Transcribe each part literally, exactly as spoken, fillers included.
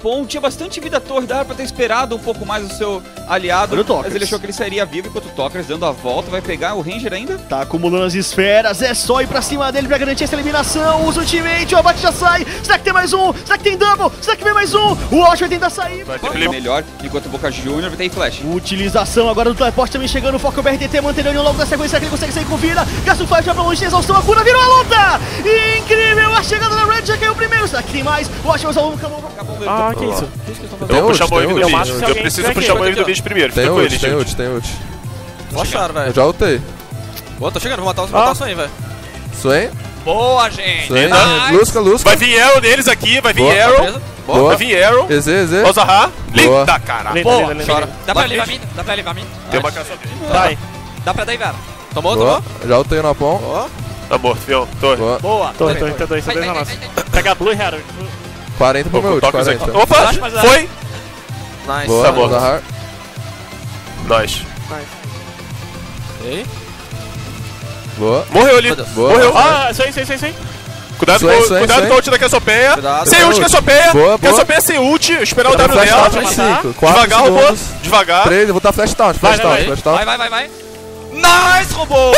Napom, tinha bastante vida à torre, dava pra ter esperado um pouco mais o seu aliado, mas ele achou que ele sairia vivo, enquanto o Tokers dando a volta, vai pegar o Ranger ainda. Tá acumulando as esferas, é só ir pra cima dele pra garantir essa eliminação, usa o ultimate, o abate já sai, será que tem mais um? Será que tem double? Será que vem mais um? O Walsh vai tentar sair. Vai ter melhor, enquanto o Boca Junior vai ter flash. Utilização agora do teleporte também chegando, foca o B R T T, mantendo ele logo na sequência, que ele consegue sair com vida, gasta o flash já pra longe, exaustão, a cura, virou a luta! Incrível, a chegada da Red já caiu primeiro, será que tem mais? O Walsh mais um, acabou. Ah, que isso? Eu vou puxar o wave do mid. Eu preciso puxar o wave do mid primeiro. Tem Fica com ult, ele, tem gente. ult, tem ult. Acharam, velho. Eu já ultei. Boa, tô chegando, vou matar, vou matar o Swain, velho. Swain? Boa, gente! Swain, Lusca, Lusca. Vai vir Arrow neles aqui, vai vir Boa. Arrow. Boa. Vai vir Arrow. E Z, E Z. Ó Zaha. Linda, caralho. Boa, Chora. dá pra levar a mim? Dá pra levar a mim? Tem uma caça aqui. Vai. Dá pra dar, velho. Tomou, Boa. tomou? Já ultei o Napom. Boa. Tá morto, fião. Torre. Boa. Boa. Torre, torre, torre, torre, dois na nossa. Pega a Blue e Herald. quarenta pro meu ult, Tokers aqui. quarenta. Opa, foi. Nice. Boa, Tá morto. Zahar. Nice. Ok. Boa. Morreu ali. Boa. Morreu. Ah, isso aí, isso aí, isso aí. Cuidado, Sway, com, sway, cuidado sway. com a ult da Cassiopeia. Cuidado. Sem ult, Cassiopeia. Boa, boa. Cassiopeia sem ult. Esperar o W Flash dela. out em cinco, quatro Devagar, robô. segundos. Devagar. três, eu vou dar flash taunt, flash Vai, taunt, vai, flash taunt. Vai, vai, vai, vai. Nice, robô!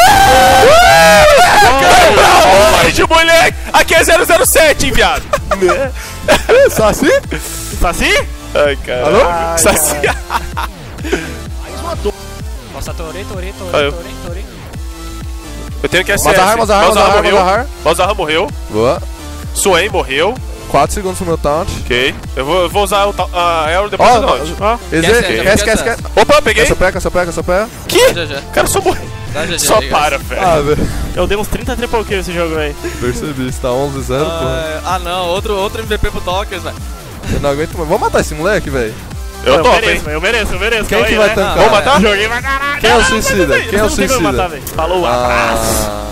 De moleque! Aqui é zero zero sete, hein, viado? Só assim? Saci? Ai, cara. Alô? Ai, Saci. Nossa, torei, torei, Ah, torei, eu- torei, torei. Eu tenho que S S. Mazahar, Mazahar, Malzahar Mazahar, morreu. Mazahar. Malzahar morreu. Boa. Swain morreu. quatro segundos pro meu taunt. Ok. Eu vou, eu vou usar o ta- a Arrow depois Ó, do launch. Ó, E Z, Esquece, esquece, esquece, esquece. esquece. Opa, peguei. Cassiopeia, Cassiopeia, Cassiopeia. Que? G G. Cara, só morreu. Dá G G. Só liga. para, velho. Ah, velho. eu dei uns trinta triple kills nesse jogo, velho. Percebi, está onze a zero, porra. Ah, ah, não, outro, outro M V P pro Tokers, velho. Eu não aguento mais. Vamos matar esse moleque, velho? Eu topo, hein. mereço, eu mereço, eu mereço. Quem calma que aí, vai né? tancar? Vamos matar? Joguei pra caralho. Quem é o Não, suicida? mas Quem é o não tem como matar, suicida? velho. Falou, abraço. Ah.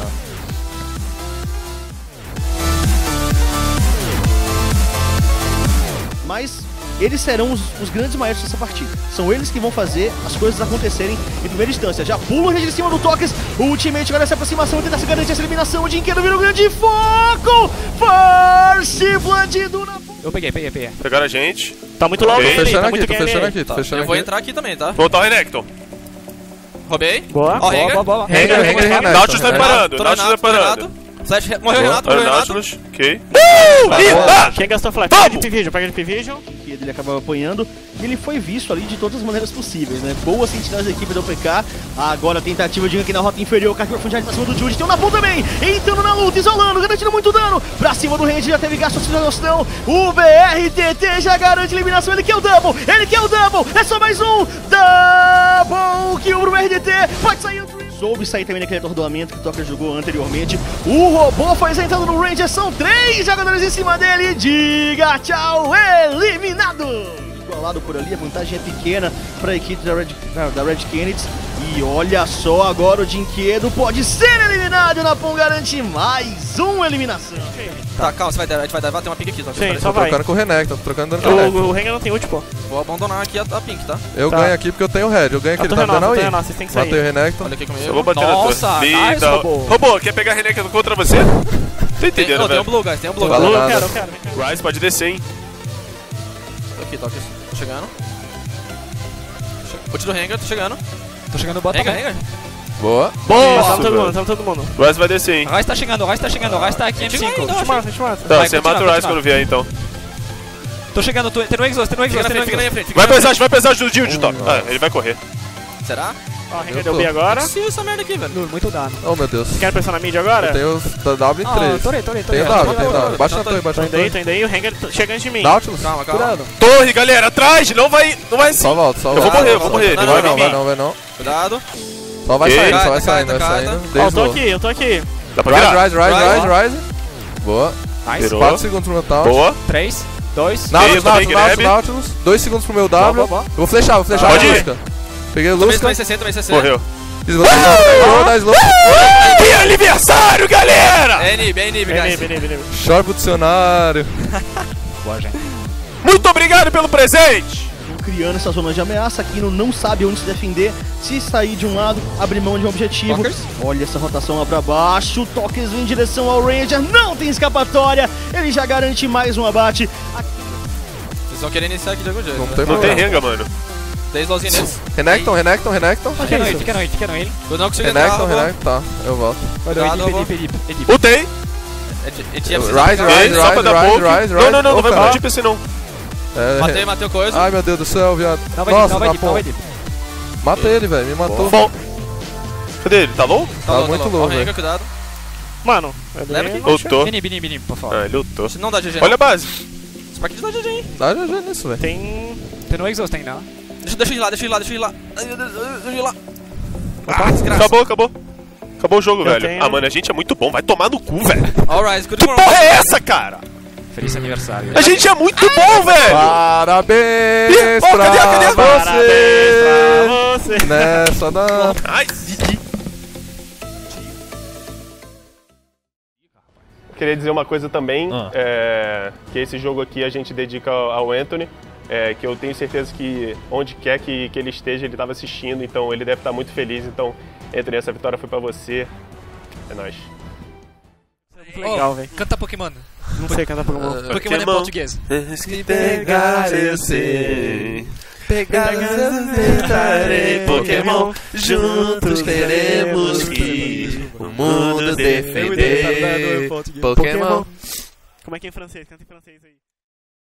Mas eles serão os, os grandes maestros dessa partida. São eles que vão fazer as coisas acontecerem em primeira instância. Já pula o Ranger em cima do Tokers. O ultimate agora essa aproximação vai tentar se garantir essa eliminação. O Dinquedo vira um grande foco. Force Blood na... Eu peguei, peguei, peguei. Pegaram a gente. Tá muito logo Tô ele, Fechando tá aqui, muito tô game fechando ele. aqui, tô Tá, fechando eu vou aqui. entrar aqui também, tá? Vou botar o Renekton. Roubei. Boa. Ó, Rengar. boa, boa. Rengar, Rengar, Rengar. Nautilus tá Renato, parando. Tô Nautilus tá Renato, tô parando. Renato. Flash, morreu Boa. Renato, Olha morreu o Renato. Nautilus. Ok. Tá Linda! Quem gastou flash? Vamos! Pega de P-Vision, pega de P-Vision. que ele acaba apanhando, e ele foi visto ali de todas as maneiras possíveis, né? Boas sentinelas da equipe do O P K, agora a tentativa de aqui na rota inferior, caixa de profundidade pra cima do Jude, tem um Napom também, entrando na luta, isolando, garantindo muito dano, pra cima do Range, já teve gasto de exaustão, o B R T T já garante eliminação, ele quer o double, ele quer o double, é só mais um, double kill pro B R T T, pode sair o soube sair também daquele atordoamento que o Toker jogou anteriormente. O robô faz a entrada no Ranger, são três jogadores em cima dele. Diga tchau, eliminado! Igualado por ali, a vantagem é pequena para a equipe da Red, da Red Kennedy. E olha só, agora o Dinquedo pode ser eliminado. O Napom garante mais uma eliminação. Tá, calma, você vai dar, a gente vai dar, vai ter uma pink aqui, tá? Sim, Tô só vai. trocando com o Renekton, tô trocando dano com o Renekton. O, o Rengar não tem ult, pô. Vou abandonar aqui a, a pink, tá? Eu Tá. ganho aqui porque eu tenho red, eu ganho aqui, A ele torre tá é dando nossa, a torre aí. é nossa, vocês têm que sair. Matei o Renekton. Olha aqui comigo. Eu vou bater Nossa, na tua. nice, Linda. robô. Robô, quer pegar Renekton contra você? Tô Tem, entendendo, oh, tem um velho. blue, guys, tem um blue. Fala Alô, eu nada. quero, eu quero. vem cá. Rise pode descer, hein? Tô aqui, tô aqui. Tô chegando. Ult do Rengar, tô chegando. Tô chegando no bottom. Rengar, Rengar. Boa. Boa, tamo todo velho. mundo, tamo todo mundo. Rise vai descer, hein? O Rise tá chegando, o Rise tá chegando, o Rise tá aqui em M cinco. Chega aí, A gente mata, a gente mata. Tá, Vai, você continua, mata o Rise continua. quando vier, então. Tô chegando, tô, tem no Exhaust, tem no Fica Exhaust, na tem no frente, fica na Exhaust. minha frente. fica Vai na minha pesar, vai pesar do Dilde, Top. Ah, ele vai correr. frente. Será? Ó, o Rengar Eu deu tô. B agora. Possível essa merda aqui, velho. Muito dano. Oh meu Deus. Quer pressionar mid agora? Eu tenho o W em Ah, três. torei, torei, torei. Tem o W, Tô, tem o tô, tô, W. Baixa tô, na tô, torre, Tô baixa na indo aí, torre. tô indo aí, o Rengar t- chega antes de mim. Nautilus? Calma, calma. Cuidado. Torre, galera, atrás! Não vai. Não vai Só volta, só Eu vou volta. morrer, eu vou morrer. Não, Ele Vai vai não, vir. vai não, vai não. Cuidado. Só vai Ok. saindo, só vai Carta, saindo, vai carta, saindo. Ó, eu Desde tô low. aqui, eu tô aqui. Dá pra Rise, virar. rise, rise, Rise. rise, rise. Boa. Nice. Virou. quatro segundos pro meu taunt. Boa. três, dois. Nautilus, Eu também Nautilus, Nautilus, grab. Nautilus. dois segundos pro meu W. Boa, boa, boa. Eu vou flechar, vou flechar. Pode a ir. Lusca. Peguei o Também Lusca. também C C, também C C. Morreu. Slow, slow, dá slow. Que aniversário, galera! É Nib, é Nib, Vem, guys. vem, vem, vem. Chora pro dicionário. Boa, gente. Muito obrigado pelo presente! Criando essa zona de ameaça, Kino não sabe onde se defender, se sair de um lado, abrir mão de um objetivo. Tokers. Olha essa rotação lá pra baixo, Tokers vem em direção ao Ranger, não tem escapatória, ele já garante mais um abate. Aqui, vão querer iniciar aqui de algum jeito. Não né? tem Não tem problema. renga, mano. Dei slowzinho neles. Renekton, Renekton, Renekton. Fica no ele, fica no ele, fica no ele. Eu não consigo entrar. Renekton, Renekton, tá. Eu volto. Cuidado, eu vou. Edip, Edip, Edip. Ultei. Ele tinha Rise, precisado. rise, Ei, só pra dar rise, poke. rise, Não, rise. não, não, não vai Opa. pro deep assim não. É, Matei, matei o coisa. Ai, meu Deus do céu, viado. Não vai Edip, Nossa, não vai na Edip, não vai ponta. Edip. Mata ele, velho. Me matou. Bom. Cadê ele? Tá low? Tá low, muito low. low, Ó, renga, velho. cuidado. Mano, Leva aqui. Lutou. Inib, inib, inib, por favor. Ah, ele lutou. Se não dá G G. Olha a base. Spark dá G G, hein? Dá G G nisso, velho. Tem... Tem no Exhaust ainda, né? Deixa, deixa ele lá, deixa ele lá, deixa ele lá. Ai, meu Deus, deixa ele lá. Ah, desgraça. Acabou, acabou. Acabou o jogo, Eu velho. tenho- Ah, mano, a gente é muito bom. Vai tomar no cu, velho. Alright, good Que for porra é essa, cara? Feliz aniversário. A gente é muito bom, velho. Parabéns Ih, ó, pra cadê, cadê? você Parabéns pra você. nessa da... Ai, Queria dizer uma coisa também, Ah. é, que esse jogo aqui a gente dedica ao ao Anthony, é, que eu tenho certeza que onde quer que, que ele esteja, ele estava assistindo, então ele deve estar muito feliz. Então, Anthony, essa vitória foi pra você. É nóis. Legal, velho. Canta Pokémon. Não sei cantar Pokémon. Pokémon é Pokémon. português. Se pegar, eu sei. Pegar, eu tentarei. Pokémon, juntos queremos que o mundo defender. Pokémon. Como é que é em francês? Canta em francês aí.